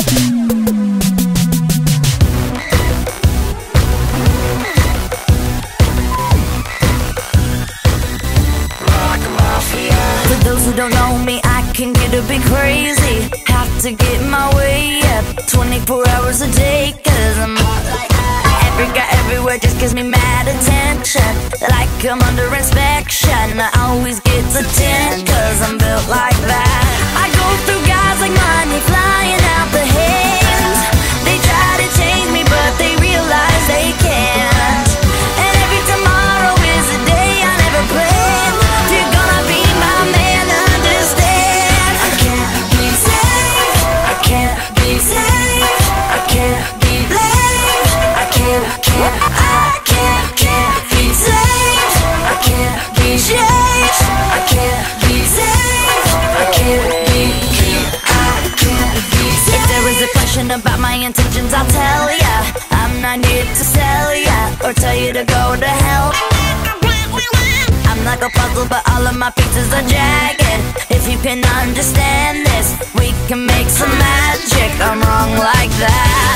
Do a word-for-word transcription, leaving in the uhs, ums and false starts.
For those who don't know me, I can get a bit crazy. Have to get my way up twenty-four hours a day, cause I'm hot like that. Every guy everywhere just gives me mad attention, like I'm under inspection. I always get to ten, cause I'm built like that. I go through guys like money flying out the hands. They try to change me, but they realize they can't. And every tomorrow is a day I never planned. If you're gonna be my man, understand. I can't be saved, I can't be saved, I can't be blamed. I can't, can't, I can't, can't be saved. I can't be changed, I can't be saved. I can't be, can't, I can't be saved. If there is a question about my intentions, I'll tell ya. I'm not here to sell ya or tell you to go to hell. I'm like a puzzle, but all of my pieces are jagged. If you can understand this, we can make some magic. I'm wrong like that.